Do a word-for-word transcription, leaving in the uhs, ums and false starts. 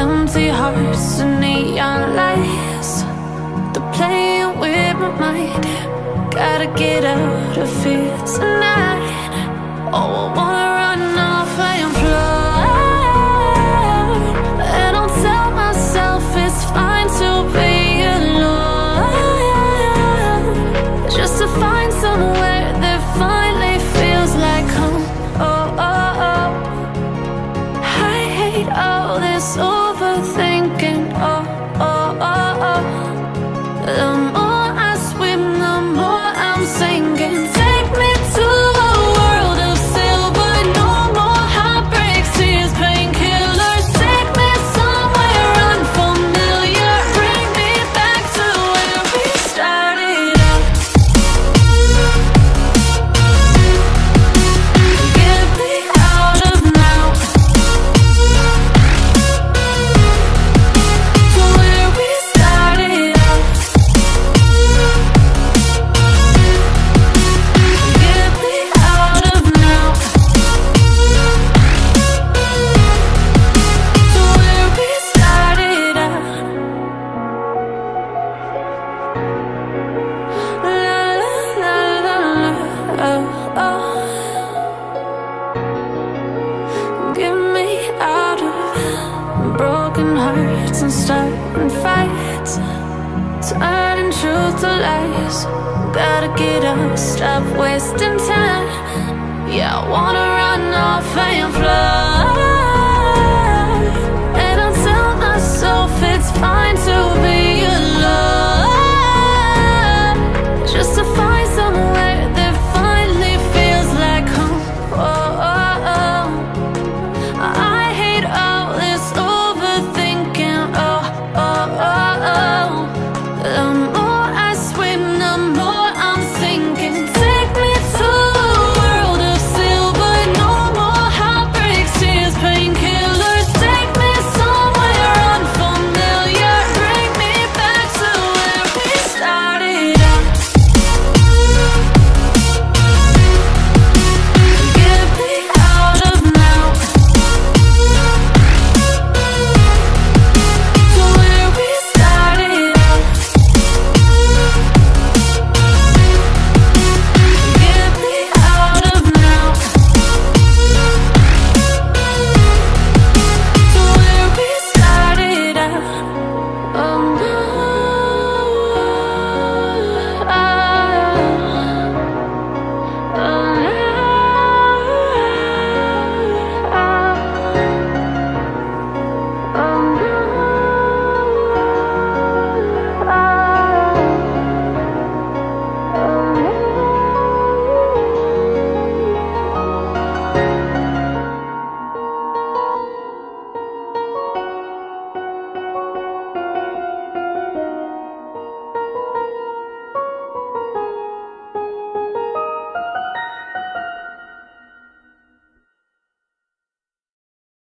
empty hearts and neon lights. They're playing with my mind. Gotta get out of here tonight. Oh, I wanna run off and fly. And I'll tell myself it's fine to be alone, just to find somewhere that finally feels like home. Oh, oh, oh. I hate all this overthinking. Oh, oh, oh, oh. The more I swim, the more I'm sinking. Take me to a world of silver. No more heartbreaks, tears, painkillers. Take me somewhere unfamiliar. Bring me back to where we started out. Get me out of now, to where we started out. Get me out of now, to where we started out. La la la la la, oh, oh. Get me out of broken hearts and starting fights, turning truth to lies. Gotta get up, stop wasting time. Yeah, I wanna run off and fly.